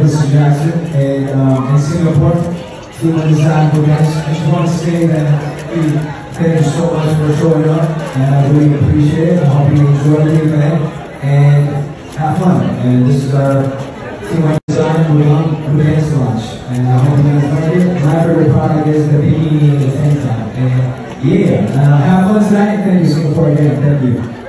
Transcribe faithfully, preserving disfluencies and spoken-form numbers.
this is Jackson, and um, in Singapore, Team One Design Events. I just want to say that we thank you so much for showing up, and I really appreciate it. I hope you enjoy the event, and have fun. And this is our Team One Design Events launch, and I hope you guys like it. My favorite product is the bikini and the tank top, and yeah, uh, have fun tonight. Thank you, Singapore, again. Thank you.